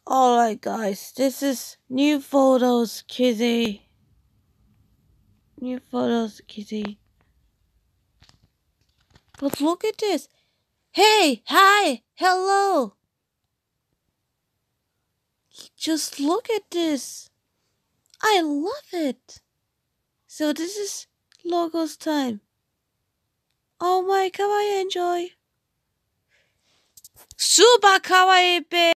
Alright guys, this is new photos kitty. New photos kitty. But look at this. Hey, hi, hello. Just look at this. I love it. So this is logos time. Oh my kawaii, enjoy. Super kawaii babe.